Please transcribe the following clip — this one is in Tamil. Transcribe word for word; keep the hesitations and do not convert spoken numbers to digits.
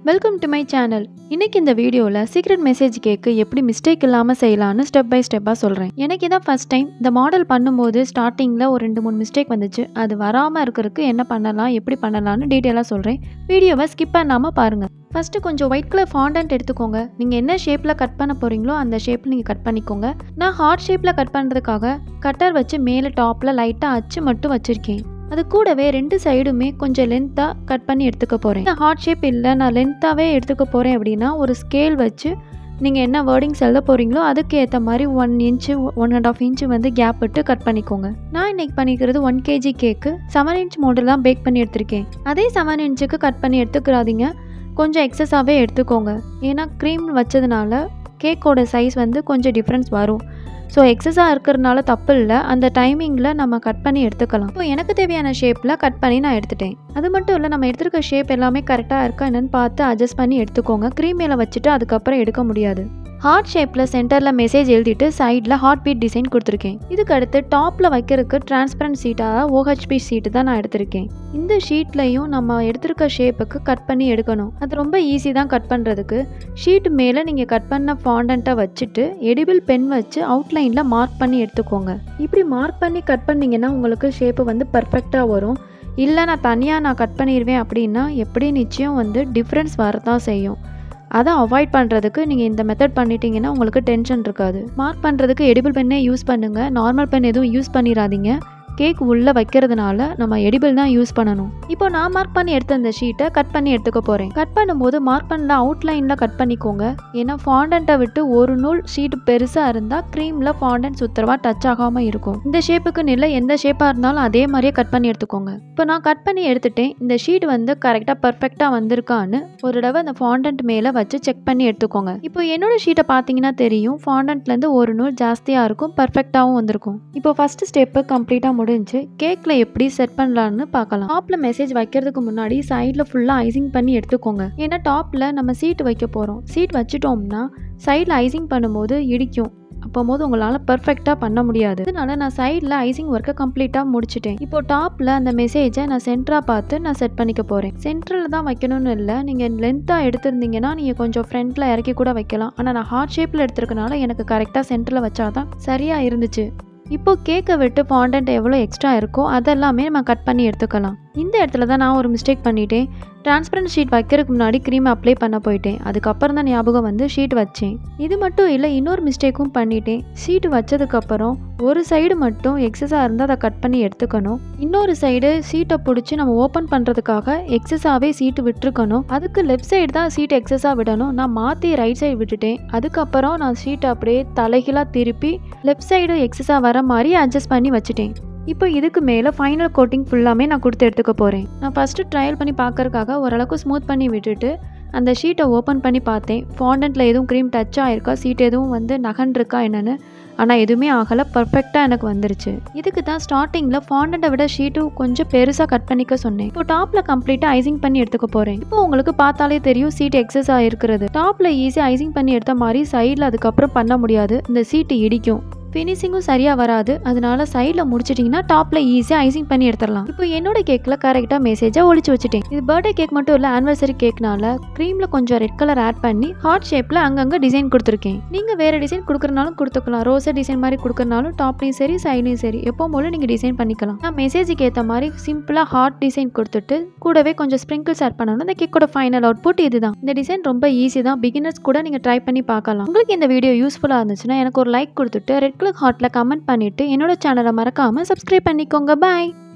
Welcome to my channel. இன்னைக்கு இந்த வீடியோவில் சீக்ரெட் மெசேஜ் கேக்கு எப்படி மிஸ்டேக் இல்லாமல் செய்யலான்னு ஸ்டெப் பை ஸ்டெப்பாக சொல்கிறேன். எனக்கு இதான் ஃபர்ஸ்ட் டைம் இந்த மாடல் பண்ணும்போது ஸ்டார்டிங்கில் ஒரு ரெண்டு மூணு மிஸ்டேக் வந்துச்சு. அது வராமல் இருக்கிறதுக்கு என்ன பண்ணலாம், எப்படி பண்ணலான்னு டீட்டெயிலாக சொல்கிறேன். வீடியோவை ஸ்கிப் பண்ணாமல் பாருங்கள். ஃபஸ்ட்டு கொஞ்சம் ஒயிட் கலர் ஃபாண்டன்ட் எடுத்துக்கோங்க. நீங்கள் என்ன ஷேப்பில் கட் பண்ண போகிறீங்களோ அந்த ஷேப்பில் நீங்கள் கட் பண்ணிக்கோங்க. நான் ஹார்ட் ஷேப்பில் கட் பண்ணுறதுக்காக கட்டர் வச்சு மேலே டாப்பில் லைட்டாக அச்சு மட்டும் வச்சுருக்கேன். அது கூடவே ரெண்டு சைடுமே கொஞ்சம் லென்த்தாக கட் பண்ணி எடுத்துக்க போகிறேன். நான் ஹார்ட் ஷேப் இல்லை, நான் லென்த்தாகவே எடுத்துக்க போகிறேன் அப்படின்னா ஒரு ஸ்கேல் வச்சு நீங்கள் என்ன வேர்டிங்ஸ் எழுத போகிறீங்களோ அதுக்கு ஏற்ற மாதிரி one inch one and half inch வந்து கேப் விட்டு கட் பண்ணிக்கோங்க. நான் இன்றைக்கி பண்ணிக்கிறது ஒன் கேஜி கேக்கு செவன் இன்ச் மோடில் தான் பேக் பண்ணி எடுத்திருக்கேன். அதே செவன் இன்ச்சுக்கு கட் பண்ணி எடுத்துக்கிறாதீங்க, கொஞ்சம் எக்ஸஸாகவே எடுத்துக்கோங்க. ஏன்னா க்ரீம் வச்சதுனால கேக்கோட சைஸ் வந்து கொஞ்சம் டிஃப்ரென்ஸ் வரும். ஸோ எக்ஸஸாக இருக்கிறதுனால தப்பு இல்லை, அந்த டைமிங்கில் நம்ம கட் பண்ணி எடுத்துக்கலாம். இப்போ எனக்கு தேவையான ஷேப்பில் கட் பண்ணி நான் எடுத்துட்டேன். அது மட்டும் இல்லை, நம்ம எடுத்துருக்க ஷேப் எல்லாமே கரெக்டாக இருக்கா என்னென்னு பார்த்து அட்ஜஸ்ட் பண்ணி எடுத்துக்கோங்க. க்ரீம் மேலே வச்சுட்டு அதுக்கப்புறம் எடுக்க முடியாது. ஹார்ட் ஷேப்பில் சென்டரில் மெசேஜ் எழுதிட்டு சைடில் ஹார்ட் பீட் டிசைன் கொடுத்துருக்கேன். இதுக்கு அடுத்து டாப்பில் வைக்கிறதுக்கு டிரான்ஸ்பரண்ட் சீட்டாக ஓஹெச்பி ஷீட்டு தான் நான் எடுத்திருக்கேன். இந்த ஷீட்லையும் நம்ம எடுத்திருக்க ஷேப்புக்கு கட் பண்ணி எடுக்கணும். அது ரொம்ப ஈஸி தான் கட் பண்ணுறதுக்கு. ஷீட் மேலே நீங்கள் கட் பண்ண ஃபாண்டண்ட்டை வச்சுட்டு எடிபிள் பென் வச்சு அவுட்லைனில் மார்க் பண்ணி எடுத்துக்கோங்க. இப்படி மார்க் பண்ணி கட் பண்ணிங்கன்னா உங்களுக்கு ஷேப்பு வந்து பர்ஃபெக்டாக வரும். இல்லை நான் தனியாக நான் கட் பண்ணிடுவேன் அப்படின்னா எப்படி நிச்சயம் வந்து டிஃப்ரென்ஸ் வரதான் செய்யும். அதை அவாய்ட் பண்ணுறதுக்கு நீங்கள் இந்த மெத்தட் பண்ணிட்டீங்கன்னா உங்களுக்கு டென்ஷன் இருக்காது. மார்க் பண்ணுறதுக்கு எடிபிள் பென்னே யூஸ் பண்ணுங்கள். நார்மல் பென் எதுவும் யூஸ் பண்ணிடாதீங்க. கேக் உள்ளே வைக்கிறதுனால நம்ம எடிபிள் தான் யூஸ் பண்ணணும். இப்போ நான் மார்க் பண்ணி எடுத்த அந்த ஷீட்டை கட் பண்ணி எடுத்துக்க போகிறேன். கட் பண்ணும்போது மார்க் பண்ணல அவுட்லைனில் கட் பண்ணிக்கோங்க. ஏன்னா ஃபாண்டண்ட்டை விட்டு ஒரு நூல் ஷீட்டு பெருசாக இருந்தால் க்ரீமில் ஃபாண்டன்ட் சுத்தரவாக டச் ஆகாமல் இருக்கும். இந்த ஷேப்புக்கு இல்லை, எந்த ஷேப்பாக இருந்தாலும் அதே மாதிரியே கட் பண்ணி எடுத்துக்கோங்க. இப்போ நான் கட் பண்ணி எடுத்துட்டேன். இந்த ஷீட் வந்து கரெக்டாக பர்ஃபெக்டாக வந்திருக்கான்னு ஒரு தடவை அந்த ஃபாண்டன்ட் மேலே வச்சு செக் பண்ணி எடுத்துக்கோங்க. இப்போ என்னோட ஷீட்டை பார்த்தீங்கன்னா தெரியும், ஃபாண்டன்ட்லேருந்து ஒரு நூல் ஜாஸ்தியாக இருக்கும், பர்ஃபெக்டாகவும் வந்திருக்கும். இப்போ ஃபஸ்ட்டு ஸ்டெப்பு கம்ப்ளீட்டாக முடிஞ்சு கேக்ல எப்படி செட் பண்ணலாம்னு பார்க்கலாம். டாப்ல மெசேஜ் வைக்கிறதுக்கு முன்னாடி சைட்ல ஃபுல்லா ஐசிங் பண்ணி எடுத்துக்கோங்க. ஏன்னா டாப்ல நம்ம சீட் வைக்க போறோம். சீட் வச்சுட்டோம்னா சைட்ல ஐசிங் பண்ணும்போது இடிக்கும். அப்போது உங்களால் பர்ஃபெக்டாக பண்ண முடியாது. அதனால நான் சைடில் ஐசிங் ஒர்க்கை கம்ப்ளீட்டாக முடிச்சிட்டேன். இப்போ டாப்பில் அந்த மெசேஜை நான் சென்டராக பார்த்து நான் செட் பண்ணிக்க போகிறேன். சென்டரில் தான் வைக்கணும்னு இல்லை, நீங்கள் லென்த்தாக எடுத்திருந்தீங்கன்னா நீங்கள் கொஞ்சம் ஃப்ரண்ட்டில் இறக்கி கூட வைக்கலாம். ஆனால் நான் ஹார்ட் ஷேப்பில் எடுத்துருக்கனால எனக்கு கரெக்டாக சென்டரில் வச்சாதான் சரியாக இருந்துச்சு. இப்போ கேக்கை விட்டு ஃபாண்டன்ட் எவ்வளோ எக்ஸ்ட்ரா இருக்கோ அதெல்லாமே நம்ம கட் பண்ணி எடுத்துக்கலாம். இந்த இடத்துல தான் நான் ஒரு மிஸ்டேக் பண்ணிட்டேன். டிரான்ஸ்பரண்ட் ஷீட் வைக்கிறதுக்கு முன்னாடி க்ரீம் அப்ளை பண்ண போயிட்டேன். அதுக்கப்புறம் தான் ஞாபகம் வந்து ஷீட் வச்சேன். இது மட்டும் இல்லை, இன்னொரு மிஸ்டேக்கும் பண்ணிட்டேன். ஷீட் வச்சதுக்கப்புறம் ஒரு சைடு மட்டும் எக்ஸஸாக இருந்தால் அதை கட் பண்ணி எடுத்துக்கணும். இன்னொரு சைடு சீட்டை பிடிச்சி நம்ம ஓப்பன் பண்ணுறதுக்காக எக்ஸஸாகவே சீட்டு விட்டுருக்கணும். அதுக்கு லெஃப்ட் சைடு தான் சீட் எக்ஸஸாக விடணும். நான் மாற்றி ரைட் சைடு விட்டுட்டேன். அதுக்கப்புறம் நான் சீட்டை அப்படியே தலைகீழாக திருப்பி லெஃப்ட் சைடு எக்ஸஸாக வர மாதிரி அட்ஜஸ்ட் பண்ணி வச்சுட்டேன். இப்போ இதுக்கு மேலே ஃபைனல் கோட்டிங் ஃபுல்லாமே நான் கொடுத்து எடுத்துக்க போகிறேன். நான் ஃபஸ்ட்டு ட்ரையல் பண்ணி பார்க்கறதுக்காக ஓரளவுக்கு ஸ்மூத் பண்ணி விட்டுட்டு அந்த ஷீட்டை ஓப்பன் பண்ணி பார்த்தேன். ஃபாண்டன்ட்டில் எதுவும் க்ரீம் டச் ஆகிருக்கா, சீட் எதுவும் வந்து நகன்றிருக்கா என்னென்னு. ஆனால் எதுவுமே ஆகலை, பர்ஃபெக்டாக எனக்கு வந்துருச்சு. இதுக்கு தான் ஸ்டார்டிங்கில் ஃபாண்டண்ட்டை விட ஷீட்டும் கொஞ்சம் பெருசாக கட் பண்ணிக்க சொன்னேன். இப்போ டாப்பில் கம்ப்ளீட்டாக ஐசிங் பண்ணி எடுத்துக்க போகிறேன். இப்போ உங்களுக்கு பார்த்தாலே தெரியும் சீட் எக்ஸஸ் ஆகிருக்கிறது. டாப்பில் ஈஸியாக ஐசிங் பண்ணி எடுத்த மாதிரி சைடில் அதுக்கப்புறம் பண்ண முடியாது, இந்த சீட்டு இடிக்கும். ஃபினிஷிங்கும் சரியாக வராது. அதனால சைடில் முடிச்சிட்டிங்கன்னா டாப்பில் ஈஸியாக ஐசிங் பண்ணி எடுத்துடலாம். இப்போ என்னோட கேக்கில் கரெக்டாக மெசேஜை ஒழிச்சு வச்சுட்டேன். இது பர்த்டே கேக் மட்டும் இல்லை, ஆனிவர்சரி கேக்னால க்ரீமில் கொஞ்சம் ரெட் கலர் ஆட் பண்ணி ஹார்ட் ஷேப்பில் அங்கங்கே டிசைன் கொடுத்துருக்கேன். நீங்கள் வேறு டிசைன் கொடுக்குறனாலும் கொடுத்துக்கலாம். ரோஸை டிசைன் மாதிரி கொடுக்குறனாலும் டாப்லையும் சரி சைட்லையும் சரி எப்போ போல நீங்கள் டிசைன் பண்ணிக்கலாம். நான் மெசேஜுக்கு ஏற்ற மாதிரி சிம்பிளாக ஹார்ட் டிசைன் கொடுத்துட்டு கூடவே கொஞ்சம் ஸ்ப்ரிங்கிள்ஸ் ஆட் பண்ணணும். இந்த கேக்கோட ஃபைனல் அவுட்புட் இதுதான். இந்த டிசைன் ரொம்ப ஈஸி தான், பிகினர்ஸ் கூட நீங்கள் ட்ரை பண்ணி பார்க்கலாம். உங்களுக்கு இந்த வீடியோ யூஸ்ஃபுல்லாக இருந்துச்சுன்னா எனக்கு ஒரு லைக் கொடுத்துட்டு ரெட் கலர் ஹார்ட்டில் கமெண்ட் பண்ணிவிட்டு என்னோட சேனலை மறக்காமல் சப்ஸ்கிரைப் பண்ணிக்கோங்க. பாய்.